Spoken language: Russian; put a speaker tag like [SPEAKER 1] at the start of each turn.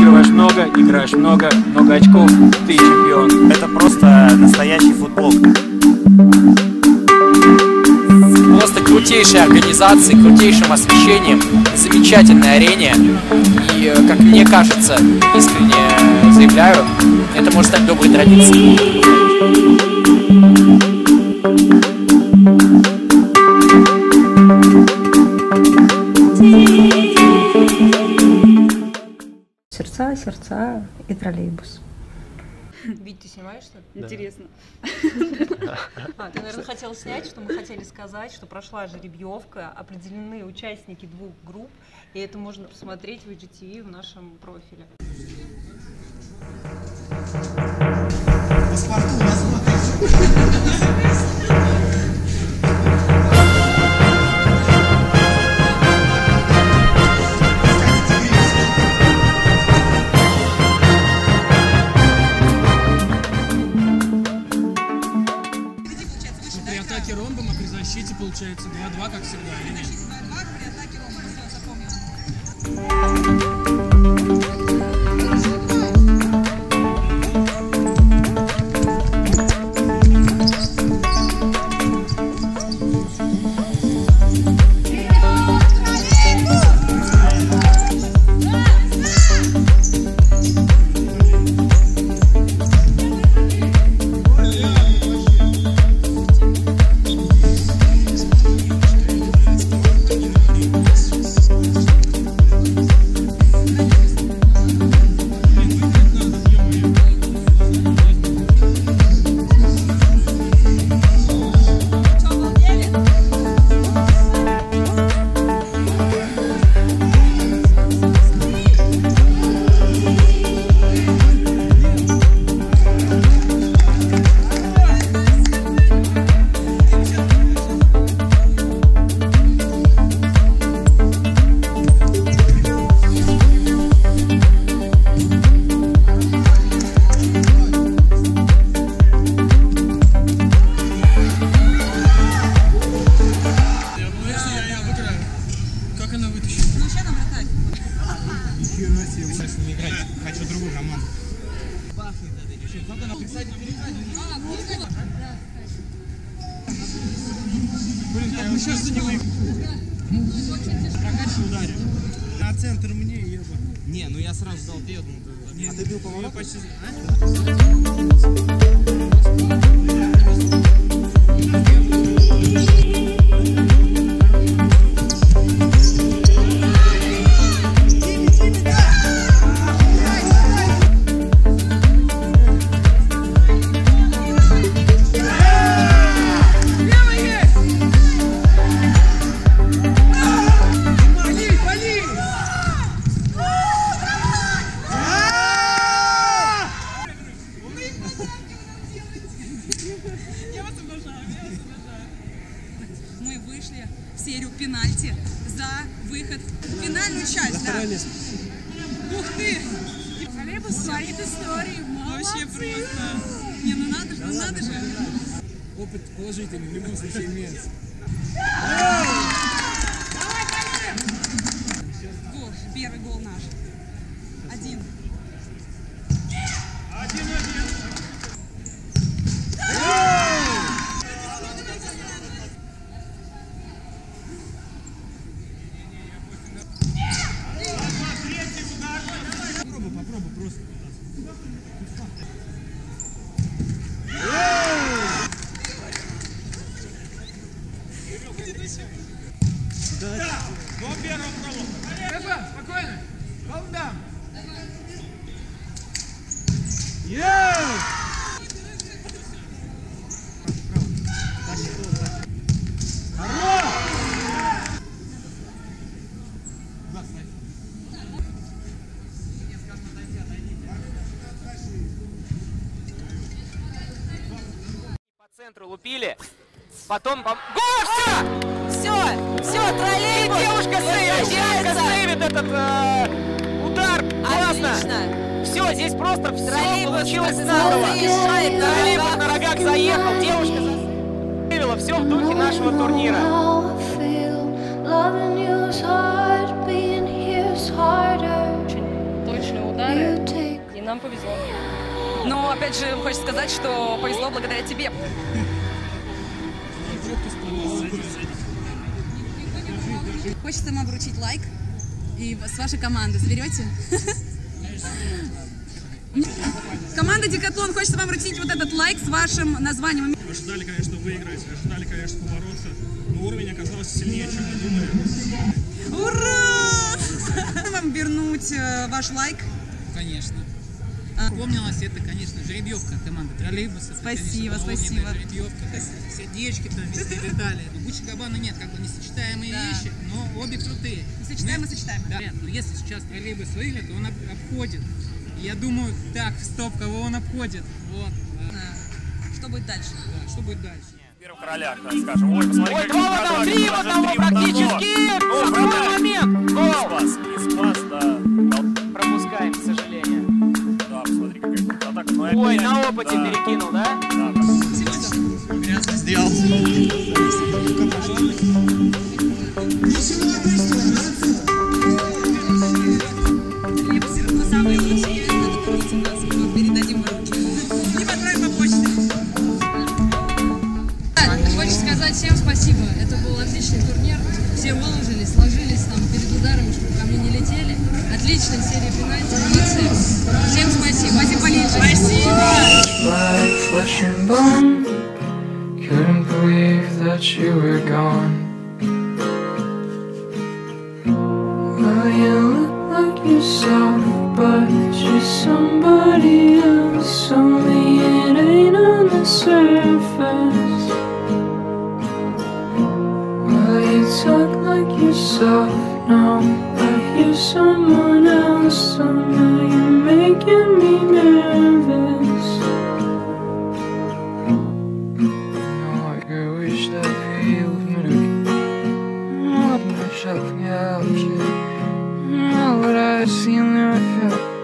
[SPEAKER 1] Выигрываешь много, играешь много, много очков, ты чемпион.
[SPEAKER 2] Это просто настоящий футбол.
[SPEAKER 3] Просто крутейшей организацией, крутейшим освещением, замечательной арене. И, как мне кажется, искренне заявляю, это может стать доброй традицией.
[SPEAKER 4] Сердца, сердца и троллейбус.
[SPEAKER 5] Вить, ты снимаешь, что ли?
[SPEAKER 6] Да.
[SPEAKER 5] Интересно. Ты, наверное, хотела снять, что мы хотели сказать, что прошла жеребьевка, определены участники двух групп, и это можно посмотреть в IGTV в нашем профиле.
[SPEAKER 6] При атаке ромбом, а при защите получается 2-2, как всегда, или нет? 2-2, при атаке ромбом, запомнил. Сейчас не играть, хочу другую команду. Бахнет это девчонка. Как она пересадит? Блин, как мы сейчас за него прокачивай ударим. На центр мне, еба. Не, ну я сразу сдал ты, я думал, ты... А ты бил поворот? Почти...
[SPEAKER 7] Мы вышли в серию пенальти за выход в финальную часть. Да. Ух ты! Троллейбус творит истории. Вообще просто. Не, ну надо же.
[SPEAKER 6] Опыт положительный в любом случае имеется.
[SPEAKER 7] Гол, первый гол наш. 1.
[SPEAKER 6] 1-1. Попробуй просто. До первого пробу. Спокойно. Волдам.
[SPEAKER 3] По центру лупили, потом... Гол!
[SPEAKER 5] Все, троллейбус!
[SPEAKER 3] Девушка сейвит этот удар! Классно!
[SPEAKER 5] Отлично!
[SPEAKER 3] Все, здесь просто все
[SPEAKER 5] Троллейбус
[SPEAKER 3] получилось здорово!
[SPEAKER 5] заезжает на
[SPEAKER 3] Троллейбус
[SPEAKER 5] рогах.
[SPEAKER 3] на рогах заехал, девушка засейвила, все в духе нашего турнира.
[SPEAKER 8] Точные удары. нам повезло.
[SPEAKER 7] Но, опять же, хочется сказать, что повезло благодаря тебе. Хочется вам вручить лайк. И с вашей команды заберете? Команда Декатлон хочется вам вручить вот этот лайк с вашим названием.
[SPEAKER 6] Ожидали, конечно, выиграть, ожидали, конечно, побороться, но уровень оказался сильнее, чем мы думали.
[SPEAKER 7] Ура! Вам вернуть ваш лайк?
[SPEAKER 9] Конечно. Помнилось это, конечно, жеребьевка команды троллейбуса.
[SPEAKER 7] Спасибо,
[SPEAKER 9] конечно,
[SPEAKER 7] спасибо.
[SPEAKER 9] Жеребьевка, сердечки там везде летали. Гуччи Габбана нет, как бы несочетаемые вещи, но обе крутые.
[SPEAKER 7] Несочетаемые, сочетаемые.
[SPEAKER 9] Да, но если сейчас троллейбус выиграет, то он обходит. И я думаю, так, стоп, кого он обходит? Вот.
[SPEAKER 7] Что будет дальше?
[SPEAKER 9] Да, что будет дальше?
[SPEAKER 2] Первый короля, скажем. Ой, посмотри,
[SPEAKER 3] Ой, 2 в 1, 3 в 1 практически! Самый момент! Гол!
[SPEAKER 2] Не спас, да.
[SPEAKER 3] Пропускаем, к сожалению.
[SPEAKER 2] Да, посмотри, какая контратака.
[SPEAKER 3] Ой, на опыте перекинул, да?
[SPEAKER 2] Да.
[SPEAKER 6] Грязно сделал.
[SPEAKER 7] Самые лучшие, надо купить у нас, мы передадим в руки. Либо отправим по почте.
[SPEAKER 8] Хочется сказать всем спасибо. Это был отличный турнир. Все выложились, сложились там перед ударами, чтобы ко мне не летели. Отличная серия пенальти. Молодцы. Всем спасибо.
[SPEAKER 7] Спасибо, Полин. Спасибо.
[SPEAKER 10] Like flesh and bone, couldn't believe that you were gone. Well, you look like yourself, but you're somebody else. Only it ain't on the surface. Well, you talk like yourself now, but you're someone else. Somehow you're making me nervous. What I seen there, I felt